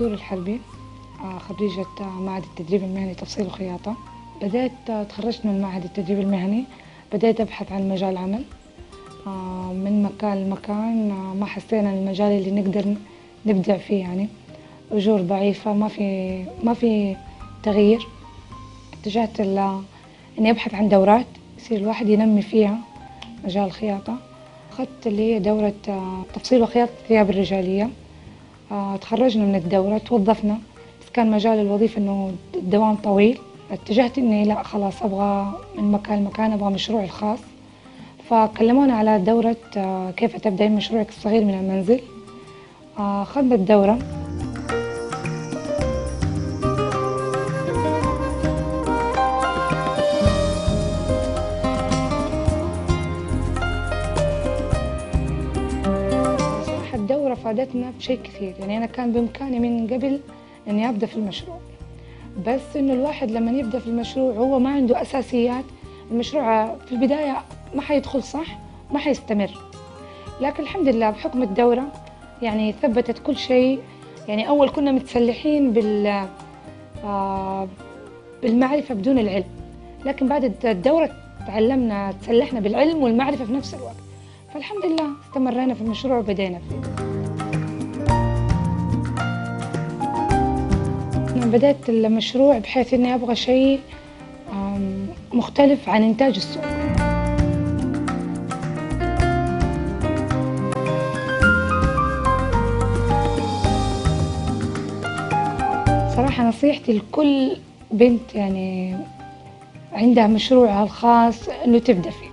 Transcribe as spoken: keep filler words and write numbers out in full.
بدور الحربي، خريجة معهد التدريب المهني تفصيل وخياطة. بدأت تخرجت من معهد التدريب المهني، بدأت أبحث عن مجال عمل من مكان لمكان. ما حسينا المجال اللي نقدر نبدع فيه، يعني أجور ضعيفة، ما في ما في تغيير. اتجهت إني أبحث عن دورات يصير الواحد ينمي فيها مجال الخياطة. أخذت اللي هي دورة تفصيل وخياطة الثياب الرجالية. تخرجنا من الدورة، توظفنا، بس كان مجال الوظيفة إنه الدوام طويل. اتجهت إني لا خلاص أبغى من مكان لمكان، أبغى مشروعي الخاص. فكلمونا على دورة كيف تبدأين مشروعك الصغير من المنزل. أخذنا الدورة. صراحة الدورة فادتنا بشيء كثير، يعني أنا كان بإمكاني من قبل إني أبدأ في المشروع، بس إنه الواحد لما يبدأ في المشروع هو ما عنده أساسيات، المشروع في البداية ما حيدخل صح، ما حيستمر. لكن الحمد لله بحكم الدورة يعني ثبتت كل شيء. يعني أول كنا متسلحين بال بالمعرفة بدون العلم، لكن بعد الدورة تعلمنا تسلحنا بالعلم والمعرفة في نفس الوقت. فالحمد لله استمرينا في المشروع وبدينا فيه. أنا بدأت المشروع بحيث إني أبغى شيء مختلف عن إنتاج السوق. صراحة نصيحتي لكل بنت يعني عندها مشروعها الخاص إنه تبدأ فيه.